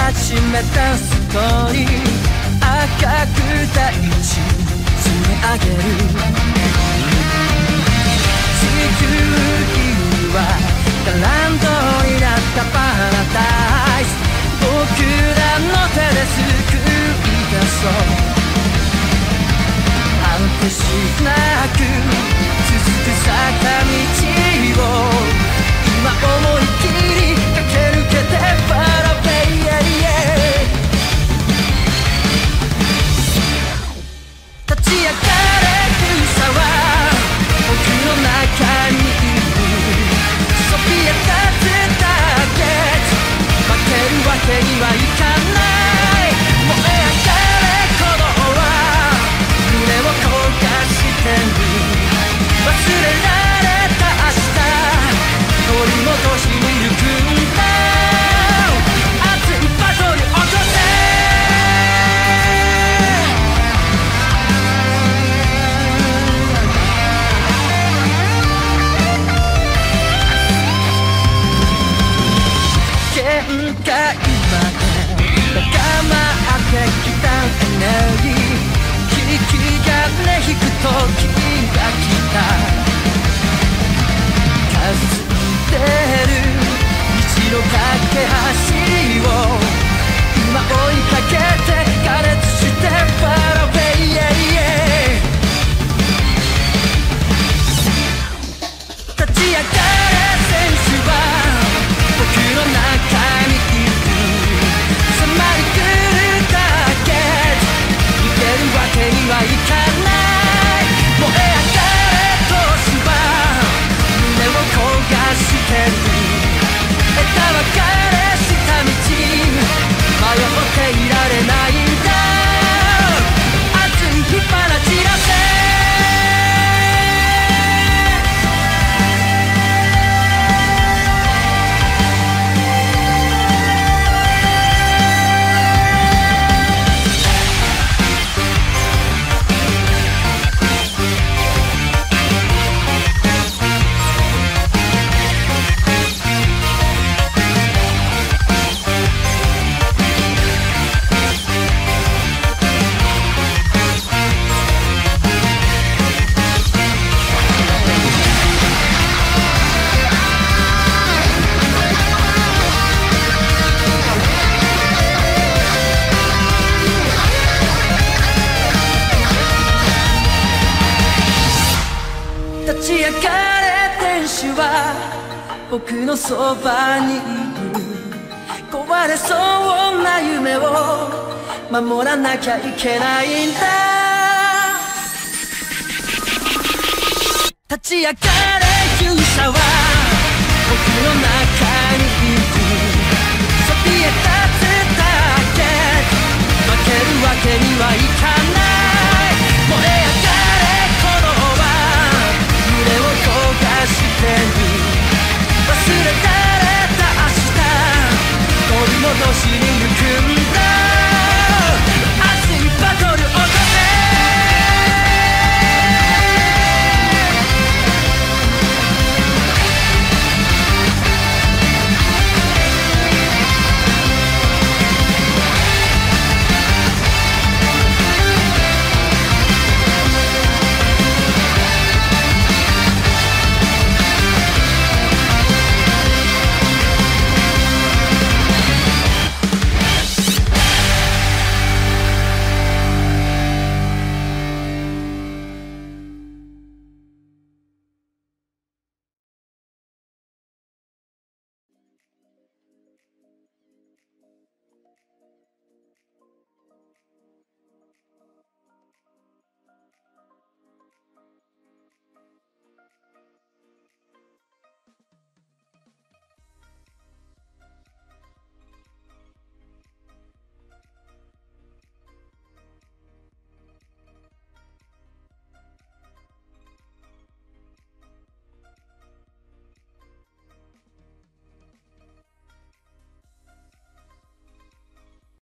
始めた外に赤く大地積み上げる地球儀はガランドになったパラダイス僕らの手で救い出そう果てしなく続く坂道を今思い切り駆け抜けてパラベイ立ち上がれ勇者は僕の中にいるそびえ立つターゲット負けるわけにはいかない燃え上がれ鼓動は胸を焦がしてる忘れられた明日取り戻しに行くんだ熱いバトル起こせ限界まで高まってきたエネルギー引き金引く時が来た数てる道の架け橋を今追いかけて加熱してファラウェイ立ち上がれ選手は僕の中にいる迫り来るターゲット逃げるわけにはいかない燃え上がれどうしば胸を焦がしてる枝分かれした道迷っていられないんだ熱い火花散らせ立ち上がれ天使は僕のそばにいる壊れそうな夢を守らなきゃいけないんだ立ち上がれ勇者は僕の中にいるそびえ立つターゲット負けるわけにはいかない燃え上がれ鼓動は胸を焦がしてる忘れられた明日取り戻しに行くんだ熱いバトル起こせ